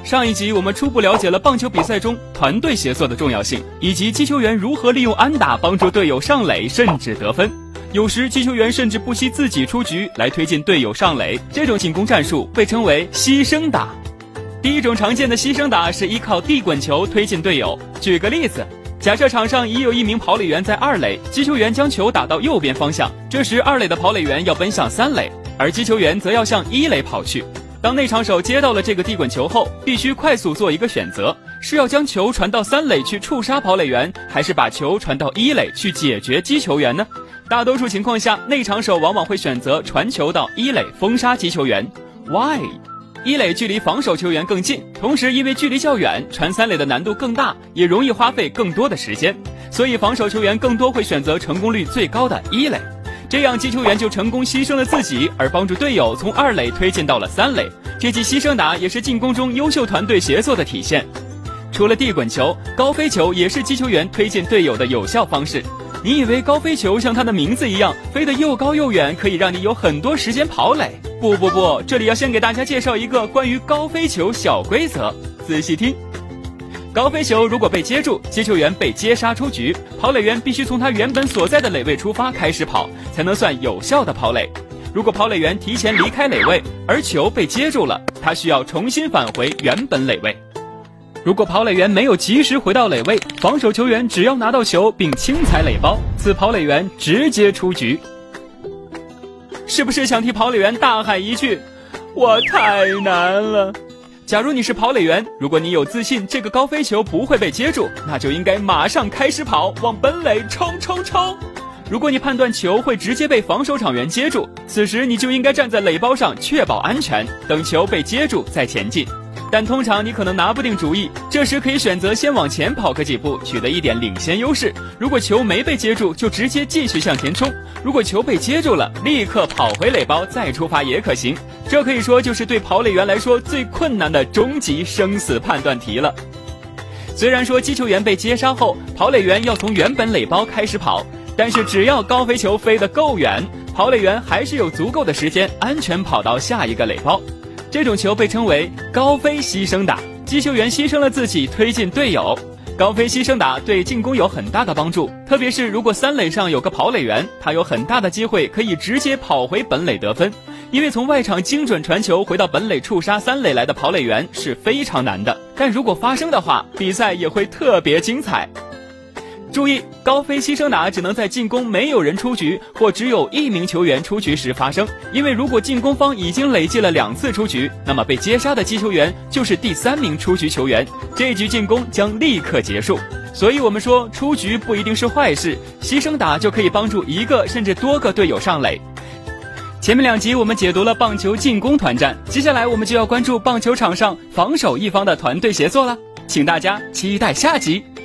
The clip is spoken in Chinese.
上一集我们初步了解了棒球比赛中团队协作的重要性，以及击球员如何利用安打帮助队友上垒甚至得分。有时击球员甚至不惜自己出局来推进队友上垒，这种进攻战术被称为牺牲打。第一种常见的牺牲打是依靠地滚球推进队友。举个例子，假设场上已有一名跑垒员在二垒，击球员将球打到右边方向，这时二垒的跑垒员要奔向三垒，而击球员则要向一垒跑去。当内场手接到了这个地滚球后，必须快速做一个选择，是要将球传到三垒去触杀跑垒员，还是把球传到一垒去解决击球员呢？大多数情况下，内场手往往会选择传球到一垒封杀击球员。 Why？ 一垒距离防守球员更近，同时因为距离较远，传三垒的难度更大，也容易花费更多的时间，所以防守球员更多会选择成功率最高的一垒。这样击球员就成功牺牲了自己，而帮助队友从二垒推进到了三垒。这记牺牲打也是进攻中优秀团队协作的体现。除了地滚球，高飞球也是击球员推进队友的有效方式。你以为高飞球像它的名字一样飞得又高又远，可以让你有很多时间跑垒？不，这里要先给大家介绍一个关于高飞球小规则，仔细听。高飞球如果被接住，击球员被接杀出局，跑垒员必须从他原本所在的垒位出发开始跑，才能算有效的跑垒。如果跑垒员提前离开垒位，而球被接住了，他需要重新返回原本垒位。如果跑垒员没有及时回到垒位，防守球员只要拿到球并轻踩垒包，此跑垒员直接出局。是不是想替跑垒员大喊一句：我太难了？假如你是跑垒员，如果你有自信这个高飞球不会被接住，那就应该马上开始跑，往本垒冲！如果你判断球会直接被防守场员接住，此时你就应该站在垒包上确保安全，等球被接住再前进。但通常你可能拿不定主意，这时可以选择先往前跑个几步，取得一点领先优势。如果球没被接住，就直接继续向前冲；如果球被接住了，立刻跑回垒包再出发也可行。这可以说就是对跑垒员来说最困难的终极生死判断题了。虽然说击球员被接杀后，跑垒员要从原本垒包开始跑，但是只要高飞球飞得够远，跑垒员还是有足够的时间安全跑到下一个垒包。这种球被称为高飞牺牲打，击球员牺牲了自己推进队友。高飞牺牲打对进攻有很大的帮助，特别是如果三垒上有个跑垒员，他有很大的机会可以直接跑回本垒得分，因为从外场精准传球回到本垒触杀三垒来的跑垒员是非常难的，但如果发生的话，比赛也会特别精彩。注意，高飞牺牲打只能在进攻没有人出局或只有一名球员出局时发生，因为如果进攻方已经累计了2次出局，那么被接杀的击球员就是第3名出局球员，这局进攻将立刻结束。所以我们说，出局不一定是坏事，牺牲打就可以帮助一个甚至多个队友上垒。前面2集我们解读了棒球进攻团战，接下来我们就要关注棒球场上防守一方的团队协作了，请大家期待下集。